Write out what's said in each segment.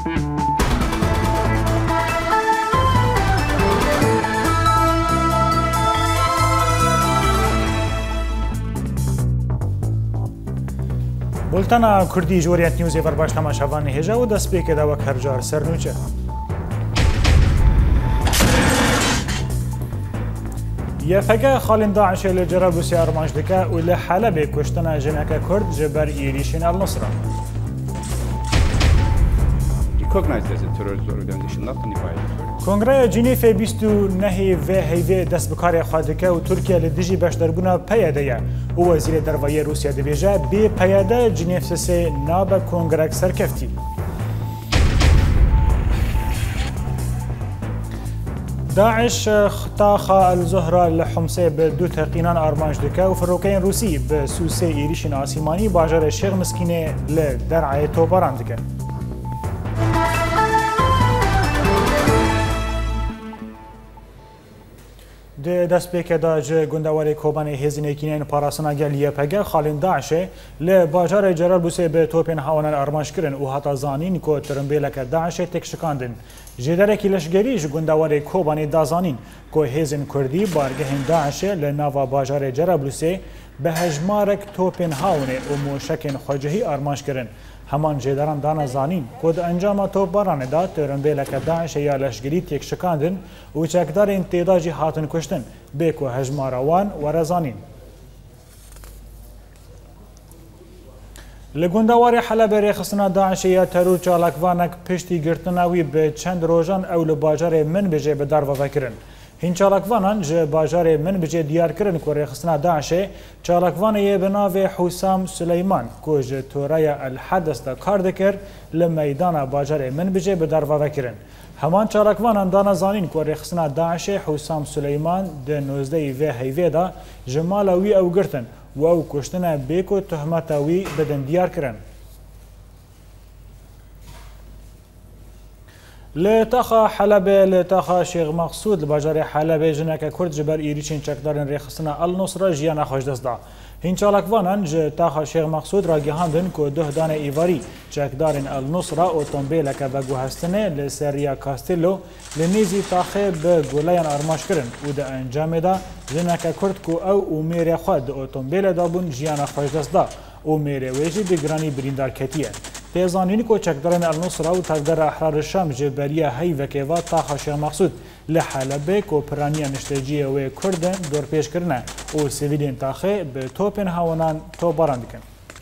بولتانا کردی جوریت نیوزی ورباش تماشاوان هجا و دست پیک دا وک هر جار سرنوچه. یفگه خالن داعش لجرب روسیه ارمانج دکه و لحلب کشتن جنک کرد جبر ایریشین النصره. کنگره جنیف 29 و هیوی دست بکار خواهدکه و ترکیه لدیجی بشدربونا پیاده و وزیر دروایی روسیه دبیجه بی پیاده جنیف سه ناب کنگرک سرکفتی. داعش اختاخا الزهرة لحمسه بدو تقینان ارمانج دکه و فروکین روسی به سوسه ایریشین آسیمانی باجر شیخ مسکینه لدرعه توباران دکه. دست پیک دا جه گندواری کوبان هزینه کینین پاراسنا گل یپگه خالین داعشه لباجار جرال بوسه به توپین هاونان ارمانش کرن و حتی زانین که ترنبیلک داعشه تکشکاندن. جداره کلشگری جه گندواری کوبان دازانین که هزین کردی بارگهین داعشه لناوا باجار جرال بوسه به هجمارک توپین هاونه و موشکین خواجهی ارمانش کرن. همان جداران دانا زانین کود انجام توپ بارانه دا ترنبیلک داعش یا لشگری تک شکاندن و چکدار انتداجی هاتن کشتن بیکو هجماروان و رزانین. لگوندواری حلب ریخستنا داعش یا ترور چالکوانک پشتی گرتناوی به چند روزان او لباجار من بجه به در وفکرن. هین چالکوانان جه باجار من بجه دیار کرن که ریخستنا داعشه چالکوانه به ناو حسام سلیمان که جه تورای الحدث دا کار دکر لمیدان باجار من بجه به در وفکرن. همان چالکوانان دانا زانین که ریخستنا داعشه حسام سلیمان ده 19 و هیوه دا جمالاوی او گرتن و او کشتن بیکو تهمتاوی بدن دیار کرن. لتاخا حلب لتاخا شیخ مقصود لباجار حلب جنک کرد جبر ایریچین چکدارن ریخستنا النصره جیانا خوش دست دا. هین چالکوانان جه تاخا شیخ مقصود را گهاندن که 2 دان ایواری چکدارن النصره اوتومبیلک و گوهستنه لسریا کاستیلو لنیزی تاخه به گولیان ارماش کرن و ده انجام دا جنک کرد که او امیر خود اوتومبیل دابون جیانا خوش دست دا امیر ویجی بگرانی بریندار کتیه. پیزانینی که چکدارن النصره و تقدر احرار شام جبریه هی وکیوا تاخا شیخ مقصود لحلبه که پرانی نشتجیه و کردن دور پیش کرنه و سویلین تاخه به توپین هاونان تو باران دکن.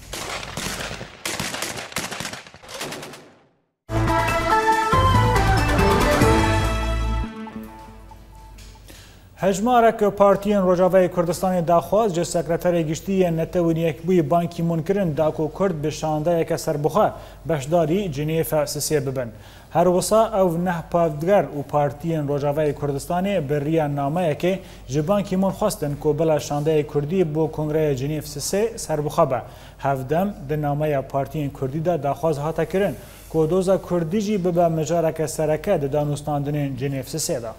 هجمارک پارتیین روجاوی کردستان داخواست جه سکرتر گشتی نتونیک بوی بانکی منکرن داکو کرد به شانده یک سربخه بشداری جنیف سیسی ببن. هر وسا او نه پادگر و پارتیین روجاوی کردستان بریا نامه که جبانکی من خواستن که بلا شانده کردی بو کنگره جنیف سیسی سربخه به. هفدم ده نامه پارتیین کردی دا داخواست هاتا کرن که دوزا کردی جی ببا مجارک سرکه ده دانوستاندن جنیف سیسی دا.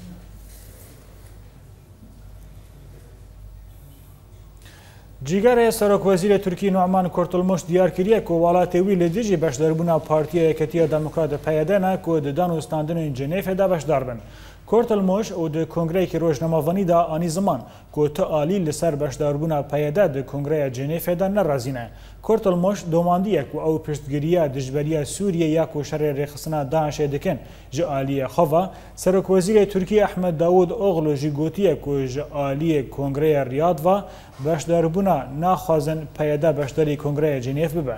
جیگر سرک وزیر ترکی نعمان کرتلموش دیار کریه که ولایت وی لدیجی بشداربونا پارتی یکتی دموکرات پیاده نه که ددان استاندن جنیف دا بشدار بن. کرتلموش او د کنگره که روزنامه‌وانی دا آنی زمان که تا عالی لسر بشداربونا پیاده د کنگره جنیف دا نرازینه. کرتلموش دوماندیه که او پشتگیریه دجبریه سوریه یا که شر ریخستنا داعش دکن جعالی خوا سرک وزیر ترکی احمد داود اوغلو جی گوتیه که جعالی کنگره ریاض و بشداربونا ناخوازن پیاده بشداری کنگره جنیف ببه.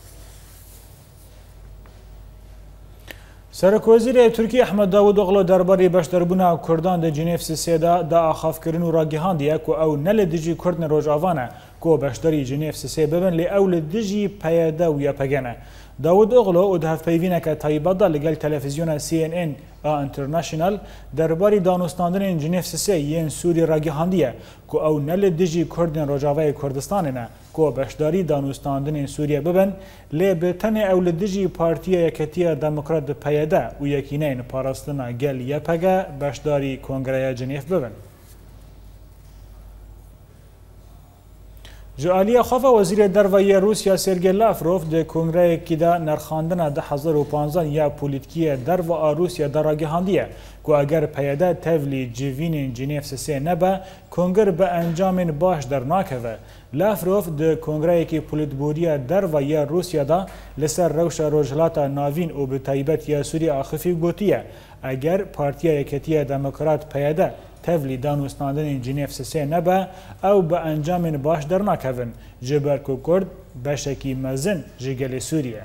سرک وزیر ترکی احمد داود اوغلو درباره بشداربونا کردان د جنیف سیسی دا آخاف کرنو را گهاندیه که او نل دیجی کردن روجاوانه که بشداری جنیف سیسی ببن لی او لدیجی پیاده و یا پگنه. داود اوغلو او ده هفپیوینه که تایباده لگل تلویزیون CNN انترناشنال درباره دانستاندن جنیف سیسی یین سوری را گهاندیه که او نل دیجی کردن روجاوی کردستان نه که بشداری دانستاندن سوریه ببن لی بتن او لدیجی پارتی یکتی دموکرات پیاده و یکینین پاراستنا گل یا پگه بشداری کنگره جنیف ببن. جعالی خواه وزیر دروایی روسیا سرگی لاوروف ده کنگره کی دا نرخاندن 2015 یا پولیتکی دروا روسیا دراگهاندیه که اگر پیاده تولی جوین جنیف سه نبه کنگر به انجام باش در ناکوه. لاوروف ده کنگره کی پولیتبوری دروایی روسیا دا لسر روش روجلات ناوین و به تایبت یا سوری آخفی گوتیه اگر پارتیا یکتی دموکرات پیاده تولی دانوستاندن جنیف سه نبه او به انجام باش در ناکوین جبر که کرد بشکی مزن جگل سوریه.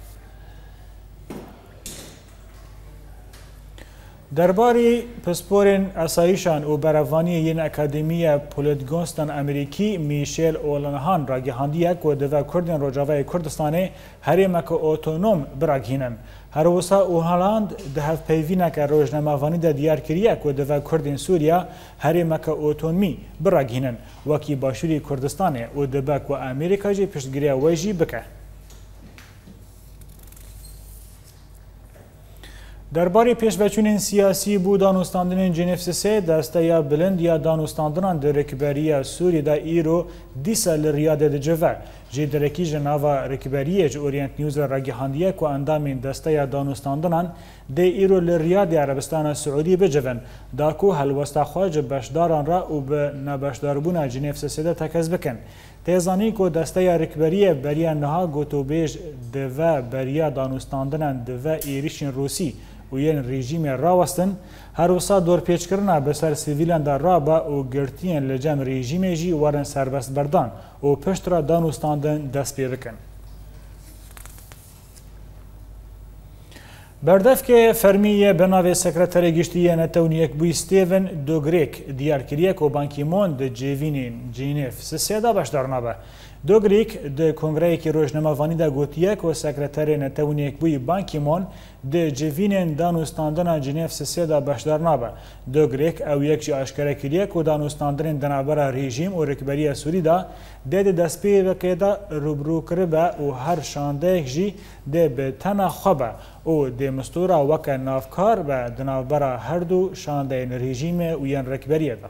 درباره پسپورین اسایشان و بروانی ین اکادمی پولتگونستان امریکی میشل اولانهان را گهاندیه که دو کردین روجاوه کردستانه هریمک اوتونوم براگهینن. هر وسا هولند ده هف پیوینک روزنامه‌وانی ده دیار کریه که دو کردین سوریا هریمک اوتونومی براگهینن وکی باشوری کردستانه و دبک و امریکا جی پشتگیری ویجی بکه. درباره پیشبچونین سیاسی بو دانوستاندن جنیف سه دسته یا بلند یا دانوستاندنان در رکبری سوری دا ایرو دیسا لریاده ده جوه جی درکی جناوا رکبریه جو اورینت نیوز را گهاندیه که اندامین دسته یا دانوستاندنان ده ایرو لریاده عربستان سعودی بجون داکو هلوستا خواج بشداران را و به نبشداربون جنیف سه ده تکز بکن. تیزانی که دسته یا رکبریه بریا نها گوتو بیش دوه بریا دانوستاندنان دوه ایریشن روسی و یین رژیم راوستن هر وسا دور پیچ کرنا بسر سیویلان در رابا و گرتین لجم رژیم جی ورن سربست بردان و پشت را دانوستاندن دست پیرکن. بردف که فرمیه بناوی سکرتر گشتی نتونیک بوی ستیون دوگریک دیار کریه که بانکی مون ده جیوین جینیف سیده باشدار نابه. دوگریک ده کنگره کی روزنامه‌وانی دا گوتیه که سکرتر نتونیک بوی بانکی مون ده جیوین دانوستاندن جنیف سیده باشدار نابه. دوگریک او یک جی اشکره کریه که دانوستاندن دنابرا رژیم و رکبری سوری دا ده دست پی دا روبرو کربه و هر شانده جی ده به تنه خوبه او د مستورا وک نافکار به دنابرا هر دو شاندین رژیم و ین رکبریه ده.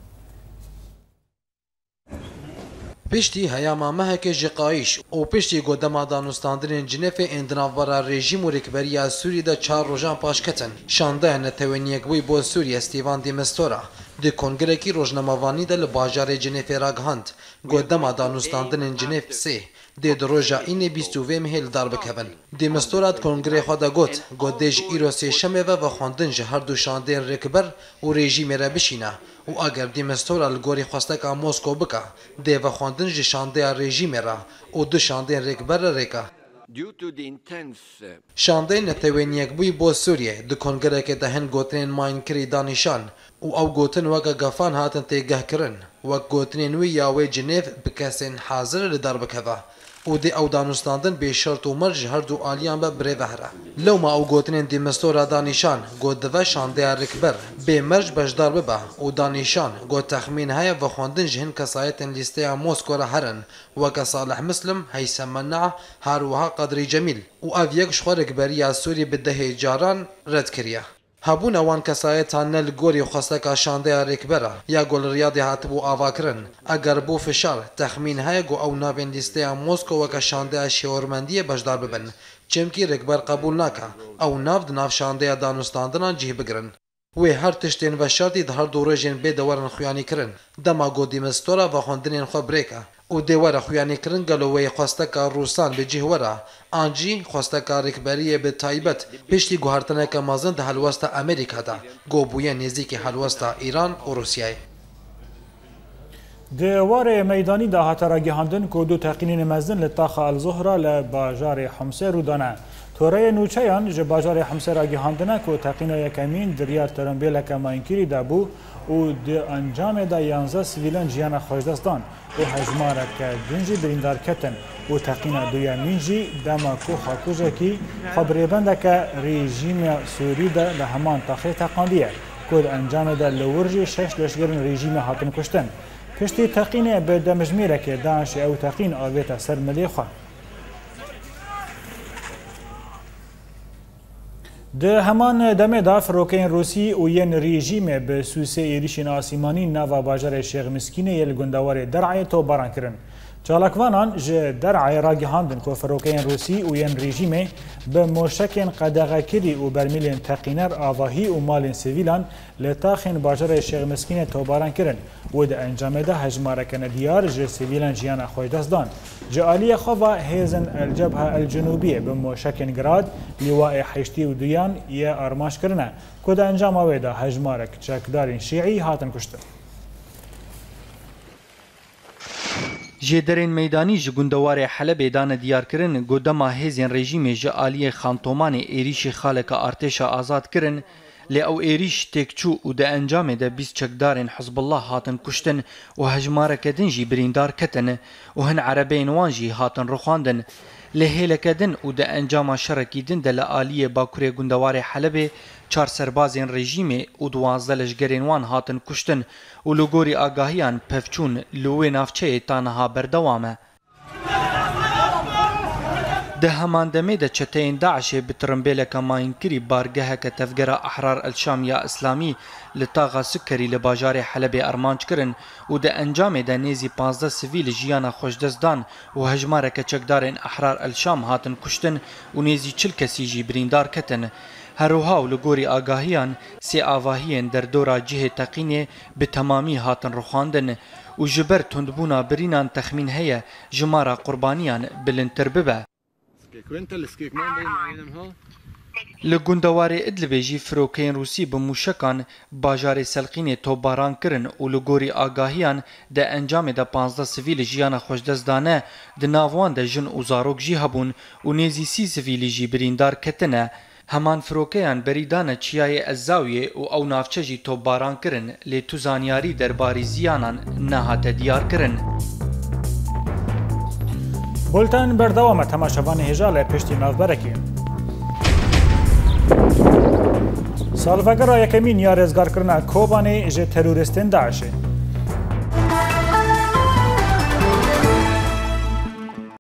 پشتی هیاما مهک جقایش و پشتی گودما دانوستاندن جنیف اندنابرا رژیم و رکبری سوری ده 4 روزان پاشکتن. شانده نتوانیک بوی بو سوری استیوان دی مستورا د کنگره کی روزنامه‌وانی ده لباجار جنیف راگهاند گودما دانوستاندن جنیف سه د دروژا این 22 مهل دار بکبن د مستورات کنگره خدا گوت گودج ایرو سه شمه و خواندن هر دو شاندن رکبر و رژیم را بشینه و اگر د مستورال گوری خواسته کا مسکو بکا د و خواندن شانده رژیم را و دو شاندن رکبر رکا شانده نتوانیک بوی بو سوریه د کنگره که دهن گوتنین ماین کری دانشان او گوتن وگا گفان هاتن تیگه کرن و گوتنین وی یاوی جنیف بکسین حاضر لدار بکوه و دی او دانوستاندن به شرط و مرج هر دو آلیان به بره بهره لو ما او گوتنین دی مستورا دانشان گوت دوه شانده رکبر به مرج بجدار ببه و دانشان گوت تخمین های و خواندن جهن کسایتن لیسته موسکو را هرن و که صالح مسلم هیثم منع هر وها قدری جمیل و او یک شخور رکبری سوری به ده جاران رد کریه هبون اوان کسایتان نل گوری خواسته که شانده رکبره یا گل ریادی هاتبو آوا کرن اگر بو فشار تخمین های گو او ناوین لیسته موسکو و که شانده شیورمندی بجدار ببن چمکی رکبر قبول ناکه او ناو ناو شانده دانوستاندنان جیه بگرن و هر تشتین و شرطی ده هر دوره جن به دورن خویانی کرن دما گو دیمستورا و خوندنین خو بریکه او دیواره خویانی کرن گلوی خواسته که روسان به جهوره آنجی خواسته که رکبری به تایبت پشتی گوهرتنه که مازن ده حلوست امریکا ده گو بویه نزدیک حلوست ایران و روسیه دوار میدانی ده هاترا گهاندن که دو تقینین مزن لطاق الزهره لباجار حمسه رو دانه توره نوچهان جه باجار حمسه را گهاندنه که تقین یکمین دریار ترنبیل که ماینکیری ده بو و ده انجام ده 11 سویلان جیان خوشدستان و هجماره که دنجی بریندار کتن و تقین دویمین جی دما که خاکوزه کی خبریبنده که رژیم سوری ده لهمان تاخی تقاندیه که انجام ده لورجی 6 لشگرن رژیم هاتن کشتن پشتی تقین به دمجمیره که دانش او تقین آویت سر ملی خواه ده همان دم دا فروکین روسی و ین رژیم به سوسه ایریشین آسیمانی نوا باجر شیخ مسکینه یل گندوار درعی تو باران کرن. چالاکوانان جه درعای راگیهاندن که فروکین روسی و ین رژیمه به موشکین قدغکری و برمیلین تقینر آواهی و مالین سیویلان لطاخین باجر شیخ مسکین توباران کرن و ده انجام ده هجمارکن دیار جه سیویلان جیان خوش دست دان. جه آلی خواه هیزن الجبهه الجنوبیه به موشکین گراد لیواء حشتی و دویان یه آرماش کرنه که ده انجام آویده هجمارک چکدارین شیعی هاتن کشتن. جدرین میدانی جگوندوار حلب دان دیار کرن گودما هزین رژیم جالی خانتومان ایریش خالق ارتش آزاد کرن لی او ایریش تکچو و ده انجام ده 20 چکدارین حزب الله هاتن کشتن و هجماره کدن جی بریندار کتن و هن عربین وان جی هاتن رخواندن لهیل کدن و ده انجام شرکی دن ده لالی باکوری گوندوار حلب 4 سربازین رژیم و 12 لشگرین وان هاتن کشتن و لگوری آگاهیان پفچون لوی نافچه تانها بردوامه. ده همان دمه ده چتین داعش بترمبیل کماین کری بارگه که تفجر احرار الشام یا اسلامی لطاقه سکری لباجار حلب ارمانج کرن و ده انجام ده نیزی 15 سویل جیانا خوشدزدان و هجماره که چکدارین احرار الشام هاتن کشتن و نیزی 40 کسی جی بریندار کتن. هروها و لگوری آگاهیان سی آواهیان در دورا جه تقینه به تمامی هاتن رخاندن و جبر تندبونا برینان تخمین هیا جمارا قربانیان بلنتر ببه. لگوندوار ادلبه جی فروکین روسی بموشکان باجار سلقین توباران کرن و لگوری آگاهیان ده انجام ده 15 سویل جیان خوشدزدانه ده ناوان ده جن و زاروک جی هبون و نیزی 30 سویل جی بریندار کتنه. همان فروکیان بریدان چیای الزاویه و او نافچه جی توباران کرن لی تو زانیاری درباری زیانان نهات دیار کرن. بولتن بردوام تماشاوان هجال پشتی نافبرکی. سالفگر یکمین یا رزگار کرنا کوبانی جه تروریستین داعشه.